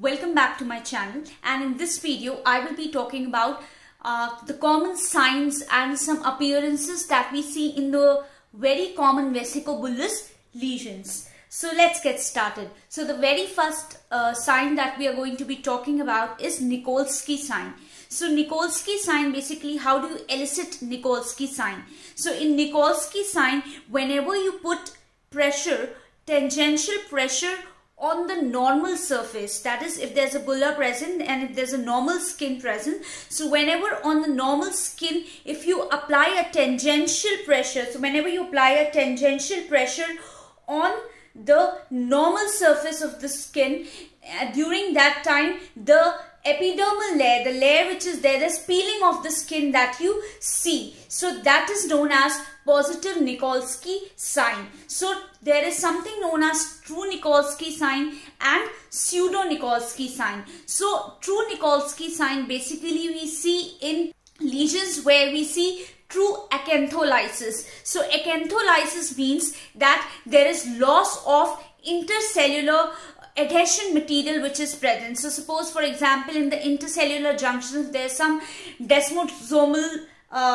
Welcome back to my channel, and in this video I will be talking about the common signs and some appearances that we see in the very common vesicobullous lesions. So let's get started. So the very first sign that we are going to be talking about is Nikolsky sign. So Nikolsky sign, basically how do you elicit Nikolsky sign? So in Nikolsky sign, whenever you put pressure, tangential pressure on the normal surface, that is if there's a bulla present and if there's a normal skin present, so whenever on the normal skin, if you apply a tangential pressure, so whenever you apply a tangential pressure on the normal surface of the skin, during that time the epidermal layer, the layer which is there, there's peeling of the skin that you see. So that is known as positive Nikolsky sign. So there is something known as true Nikolsky sign and pseudo Nikolsky sign. So true Nikolsky sign basically we see in lesions where we see true acantholysis. So acantholysis means that there is loss of intercellular adhesion material which is present. So suppose for example in the intercellular junctions there is some desmosomal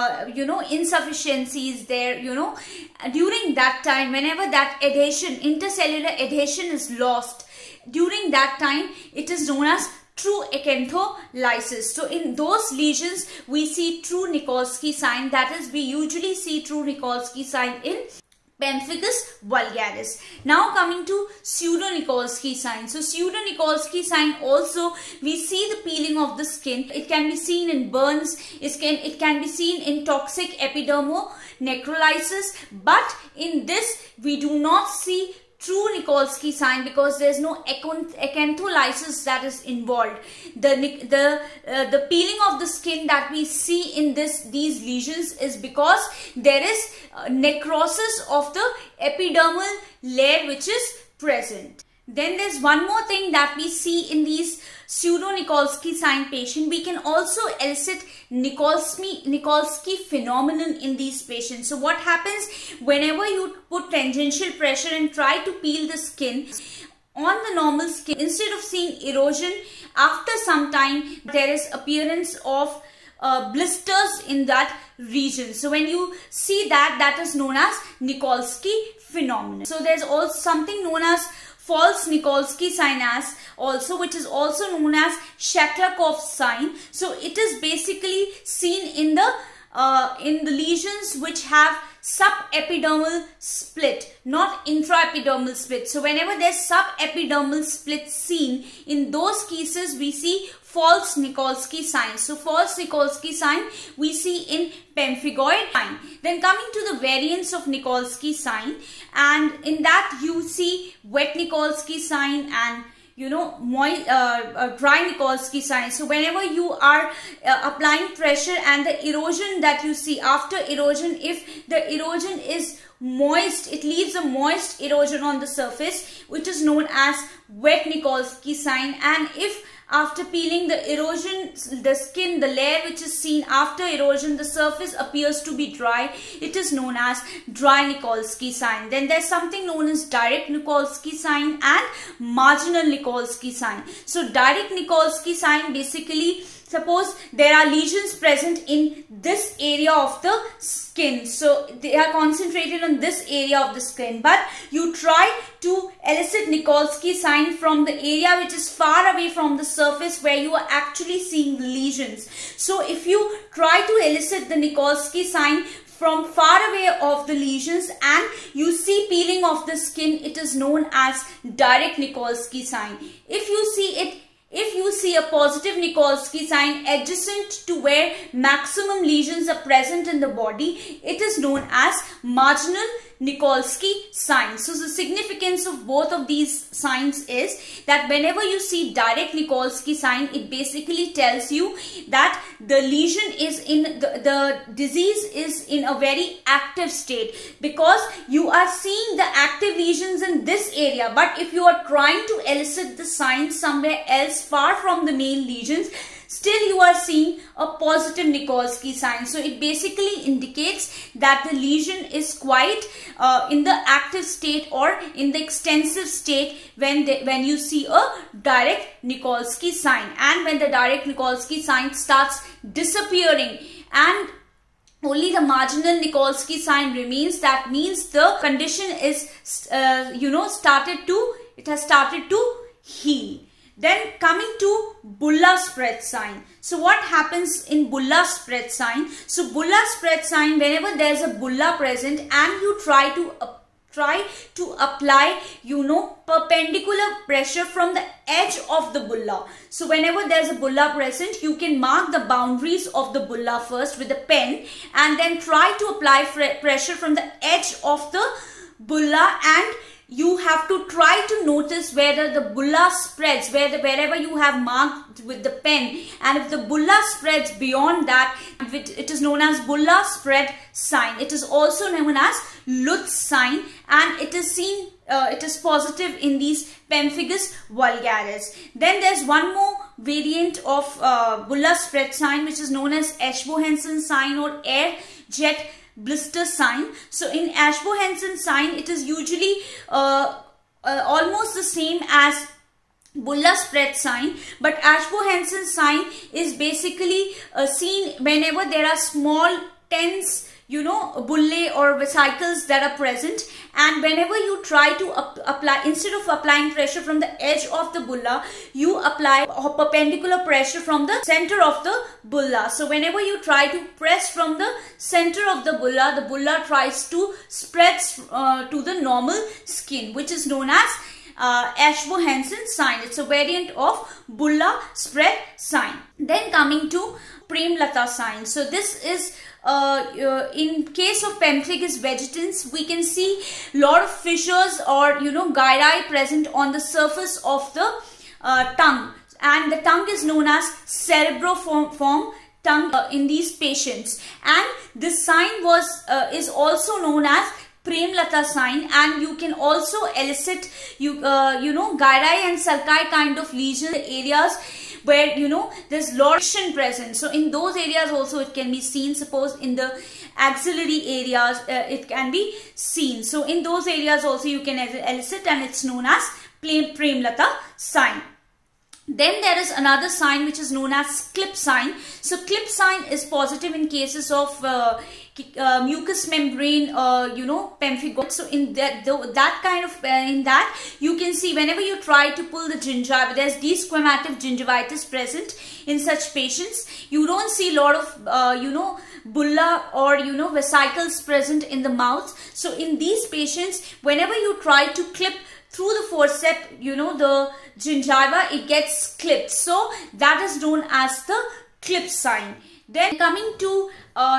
insufficiencies there, during that time, whenever that adhesion, intercellular adhesion is lost, during that time it is known as true acantholysis. So in those lesions we see true Nikolsky sign, that is we usually see true Nikolsky sign in pemphigus vulgaris. Now coming to pseudo-Nikolsky sign. So pseudo-Nikolsky sign also we see the peeling of the skin. It can be seen in burns. It can be seen in toxic epidermonecrolysis. But in this we do not see true Nikolsky sign because there is no acantholysis that is involved. The peeling of the skin that we see in these lesions is because there is necrosis of the epidermal layer which is present. Then there's one more thing that we see in these pseudo-Nikolsky sign patients. We can also elicit Nikolsky phenomenon in these patients. So what happens whenever you put tangential pressure and try to peel the skin on the normal skin, instead of seeing erosion, after some time there is appearance of blisters in that region. So when you see that, that is known as Nikolsky phenomenon. So there's also something known as false Nikolsky sign as also, which is also known as Shaklakov's sign. So it is basically seen in the lesions which have subepidermal split, not intraepidermal split. So whenever there's subepidermal split seen, in those cases we see false Nikolsky sign. So false Nikolsky sign we see in pemphigoid sign. Then coming to the variants of Nikolsky sign, and in that you see wet Nikolsky sign and dry Nikolsky sign. So whenever you are applying pressure and the erosion that you see after erosion, if the erosion is moist, it leaves a moist erosion on the surface, which is known as wet Nikolsky sign. And if after peeling the erosion, the skin, the layer which is seen after erosion, the surface appears to be dry, it is known as dry Nikolsky sign. Then there's something known as direct Nikolsky sign and marginal Nikolsky sign. So direct Nikolsky sign, basically suppose there are lesions present in this area of the skin. So they are concentrated on this area of the skin, but you try to elicit Nikolsky sign from the area which is far away from the surface where you are actually seeing the lesions. So if you try to elicit the Nikolsky sign from far away of the lesions and you see peeling of the skin, it is known as direct Nikolsky sign. If you see a positive Nikolsky sign adjacent to where maximum lesions are present in the body, it is known as marginal Nikolsky sign. So the significance of both of these signs is that whenever you see direct Nikolsky sign, it basically tells you that the lesion is in the disease is in a very active state, because you are seeing the active lesions in this area. But if you are trying to elicit the sign somewhere else far from the main lesions, still you are seeing a positive Nikolsky sign. So it basically indicates that the lesion is quite in the active state or in the extensive state when you see a direct Nikolsky sign. And when the direct Nikolsky sign starts disappearing and only the marginal Nikolsky sign remains, that means the condition is started to heal. Then coming to bulla spread sign. So what happens in bulla spread sign? So bulla spread sign, whenever there's a bulla present and you try to apply perpendicular pressure from the edge of the bulla. So whenever there's a bulla present, you can mark the boundaries of the bulla first with a pen and then try to apply pressure from the edge of the bulla, and you have to try to notice whether the bulla spreads, wherever you have marked with the pen, and if the bulla spreads beyond that, it is known as bulla spread sign. It is also known as Lutz sign, and it is seen, it is positive in these pemphigus vulgaris. Then there's one more variant of bulla spread sign, which is known as Ashbo-Hansen sign or air jet blister sign. So in Ashbo-Hansen sign, it is usually almost the same as bulla spread sign, but Ashbo-Hansen sign is basically seen whenever there are small tense bullae or vesicles that are present, and whenever you try to apply, instead of applying pressure from the edge of the bulla, you apply a perpendicular pressure from the center of the bulla. So whenever you try to press from the center of the bulla tries to spread to the normal skin, which is known as Ashbo-Hansen sign. It's a variant of bulla spread sign. Then coming to Premlata sign. So this is in case of pemphigus vegetans, we can see lot of fissures or gyri present on the surface of the tongue, and the tongue is known as cerebroform tongue in these patients, and this sign is also known as Premlata sign, and you can also elicit gyri and sulci kind of lesion areas where there's lotion present. So in those areas also it can be seen. Suppose in the axillary areas it can be seen. So in those areas also you can elicit, and it's known as Premlata sign. Then there is another sign which is known as clip sign. So clip sign is positive in cases of mucous membrane pemphigoid. So in that kind of in that you can see whenever you try to pull the gingiva, there's desquamative gingivitis present in such patients. You don't see a lot of bulla or vesicles present in the mouth. So in these patients, whenever you try to clip through the forceps, the gingiva, it gets clipped. So that is known as the clip sign. Then coming to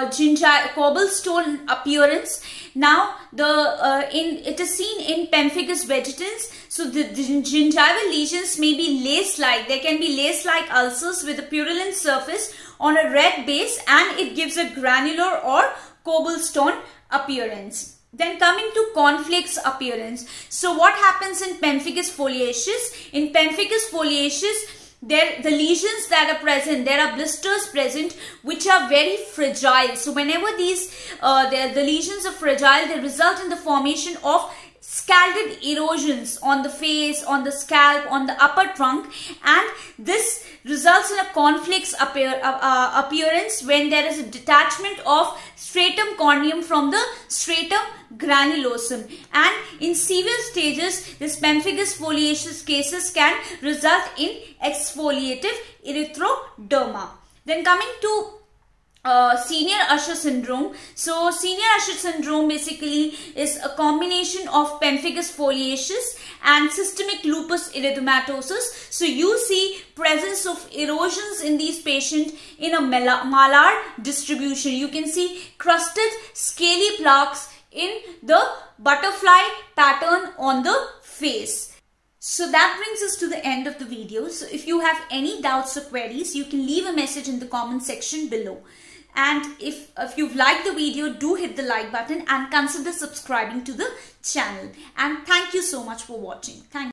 cobblestone appearance. Now it is seen in pemphigus vegetans. So the gingival lesions may be lace-like. There can be lace-like ulcers with a purulent surface on a red base, and it gives a granular or cobblestone appearance. Then coming to cornflakes appearance. So what happens in pemphigus foliaceus? In pemphigus foliaceus, the lesions that are present, there are blisters present which are very fragile. So whenever these the lesions are fragile, they result in the formation of scalded erosions on the face, on the scalp, on the upper trunk, and this results in a cornflakes appearance when there is a detachment of stratum corneum from the stratum granulosum, and in severe stages this pemphigus foliaceus cases can result in exfoliative erythroderma. Then coming to senior Usher syndrome. So senior Usher syndrome basically is a combination of pemphigus foliaceus and systemic lupus erythematosus. So you see presence of erosions in these patients in a malar distribution. You can see crusted scaly plaques in the butterfly pattern on the face. So that brings us to the end of the video. So if you have any doubts or queries, you can leave a message in the comment section below. And if you've liked the video, do hit the like button and consider subscribing to the channel. And thank you so much for watching. Thank you.